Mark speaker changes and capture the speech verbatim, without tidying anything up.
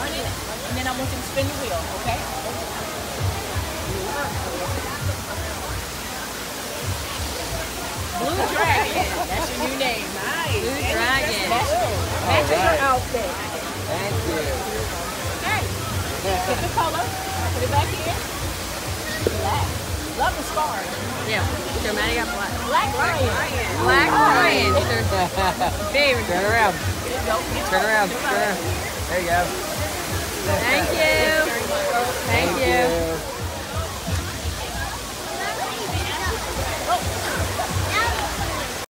Speaker 1: turn it, and then I want you to spin the wheel, okay? Blue Dragon. That's your new name. Nice.
Speaker 2: Blue Dragon.
Speaker 1: Matches
Speaker 3: right.
Speaker 1: your outfit.
Speaker 3: Thank you.
Speaker 1: Okay. Pick the color. Put it back in. Black. Love the stars.
Speaker 2: Yeah. So Maddie got black.
Speaker 1: Black Lion.
Speaker 2: Black Lion. These are favorite.
Speaker 3: Turn around.
Speaker 1: There you go.
Speaker 3: Turn around. Turn around. There you go.
Speaker 2: Thank you. Thank you.